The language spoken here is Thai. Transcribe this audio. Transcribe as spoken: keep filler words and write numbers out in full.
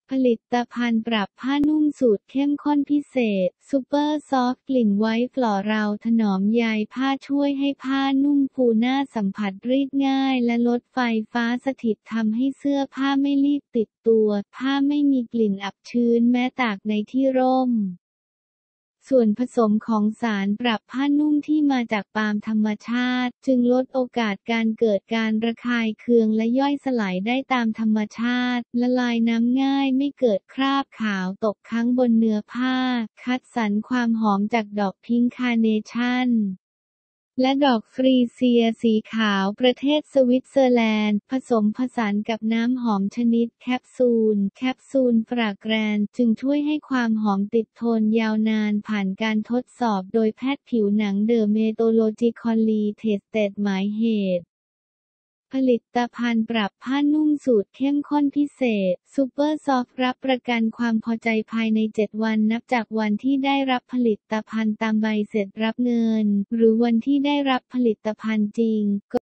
ผลิตภัณฑ์ปรับผ้านุ่มสูตรเข้มข้นพิเศษซูเปอร์ซอฟต์กลิ่นไวท์ฟลอรัลถนอมใยผ้าช่วยให้ผ้านุ่มฟูน่าสัมผัสรีดง่ายและลดไฟฟ้าสถิตทำให้เสื้อผ้าไม่รีบติดตัวผ้าไม่มีกลิ่นอับชื้นแม้ตากในที่ร่มส่วนผสมของสารปรับผ้านุ่มที่มาจากปาล์มธรรมชาติจึงลดโอกาสการเกิดการระคายเคืองและย่อยสลายได้ตามธรรมชาติละลายน้ำง่ายไม่เกิดคราบขาวตกค้างบนเนื้อผ้าคัดสรรความหอมจากดอกพิงค์คาร์เนชั่นและดอกฟรีเซียสีขาวประเทศสวิตเซอร์แลนด์ผสมผสานกับน้ำหอมชนิดแคปซูลแคปซูลฟรากแรนจึงช่วยให้ความหอมติดทนยาวนานผ่านการทดสอบโดยแพทย์ผิวหนังเดอะเมโทโลจิคอลลีเทสเต็ดหมายเหตุผลิตภัณฑ์ปรับผ้านุ่มสูตรเข้มข้นพิเศษซูเปอร์ซอฟต์รับประกันความพอใจภายในเจ็ดวันนับจากวันที่ได้รับผลิตภัณฑ์ตามใบเสร็จรับเงินหรือวันที่ได้รับผลิตภัณฑ์จริง